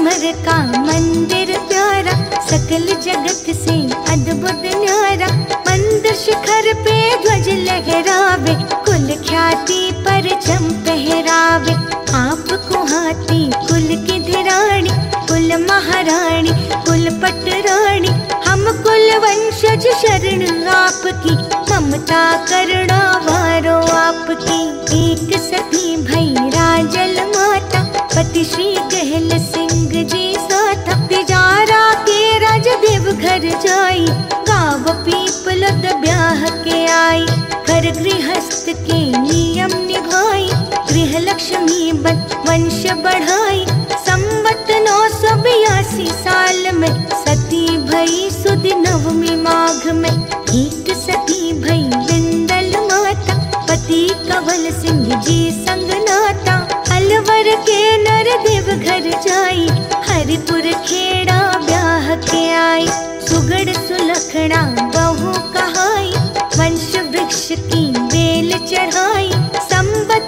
संगमर का मंदिर प्यारा, सकल जगत से अद्भुत न्यारा। मंदिर शिखर पे ध्वज लहरावे, कुल ख्याति परचम पहरावे। आपको हाथी कुल की धरानी, कुल महारानी, कुल पटरानी। हम कुल वंशज शरण आपकी, ममता करुणा वारो आपकी। एक सती भई राजल माता, पति श्री गहल सिंह जी साथा। तिजारा के राज देव घर जाई, गाव पीपलद ब्याह के आई। घर गृहस्थ के नियम निभाई, गृह लक्ष्मी बन वंश बढ़ाई। संवत 982 साल में, सती भई सुद नवमी माघ में। एक सती भई बिंदल माता, पति कंवल सिंह जी संग नाता। अलवर के नर देव घर जाई, हरिपुर खेड़ा ब्याह के आई। सुगड़ सुलखड़ा बहू कहाई, वंश वृक्ष की बेल चढ़ाई। संवत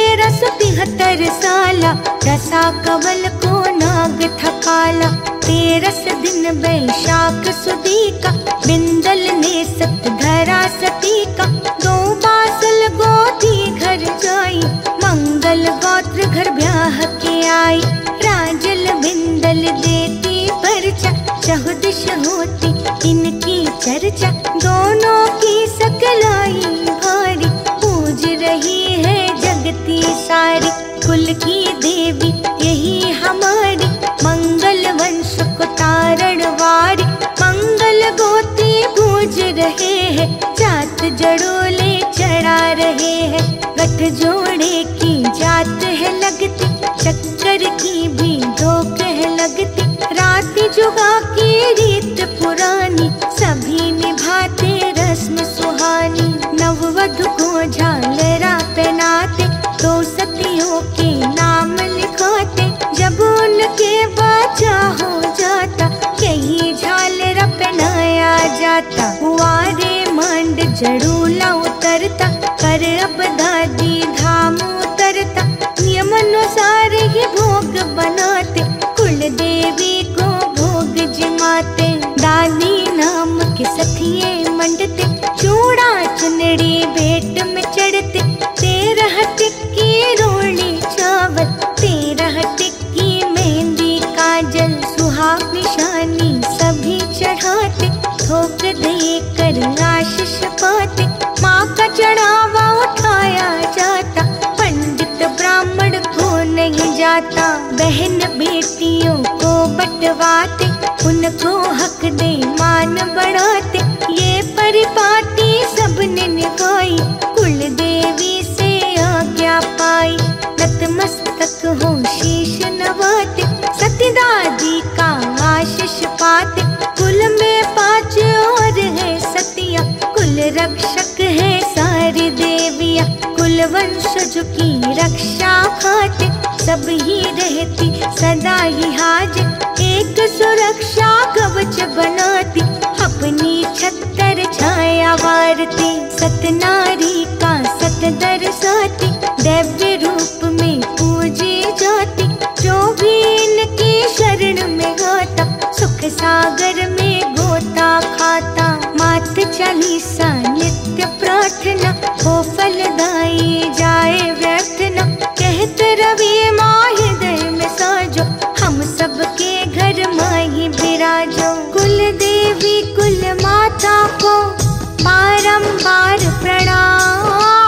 1373 साला, दशा कंवल को नाग थकाला। 13 दिन बैशाख सुदीका, बिंदल ने सत धरा सती का। 2 बासल गोती घर जाई, मंगल गोत्र घर ब्याह के आई। राजल बिंदल देती परचा, चहुदिश होती इनकी चर्चा। दोनों की सकलाई भारी, पूज रही है जगती सारी। कुल की देवी यही हमारी, मंगल वंश को तारण वारी। मंगल गोती पूज रहे हैं, जात जड़ोले चढ़ा रहे हैं। गठ जोड़े की जात है लगती, चक्कर की भी धोख है लगती। राति जुगा की रीत पुरानी, सभी निभाते रस्म सुहानी। नववधु को झालरा पहनाते, 2 सतियों के नाम लिखाते। जब उनके बच्चा हो जाता, यही झालरा पहनाया जाता। कुंवारे मांड जड़ूला उतरता, कर अब दादी धाम उतरता। नियमानुसार ही भोग बनाते, कुल देवी को भोग जिमाते। दादी नाम के सखिए मंडते, चूड़ा चुनड़ी भेंट में चढ़ते। 13 टिक्की रोली चावल, 13 टिक्की मेहंदी काजल। सुहाग निशानी सभी चढ़ाते, थोक दे कर आशीष पाते। माँ का चढ़ावा उठाया जाता, पंडित ब्राह्मण को नहीं जाता। बहन बेटियों को बंटवाते, उनको हक दे मान बढ़ाते। ये परिपाटी सबने निभाई, कुल देवी से आज्ञा पाई। नतमस्तक हो शीश नवाते, सती दादी का आशीष पाते। कुल में 5 और है सतिया, कुल रक्षक है सारी देविया। कुल वंशज की रक्षा खाते, सब ही रहती सदा ही हाजिर। एक सुरक्षा कवच बनाती, अपनी छत्र छाया वारती। सतनारी का सत दर्शाती, दिव्य रूप में पूजी जाती। जो भी इनकी शरण में आता, सुख सागर में गोता खाता। मात चालीसा नित्य प्रार्थना, हो फलदायी जाए व्यर्थ न। कहते रवि माँ हृदय में साजो, हम सबके घर माही विराजो। कुल देवी कुल माता को बारंबार प्रणाम।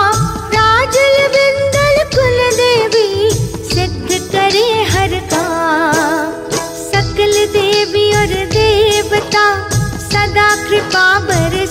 राजल बिंदल कुल देवी, सिद्ध करे हर काम। सकल देवी और देवता, सदा कृपा बर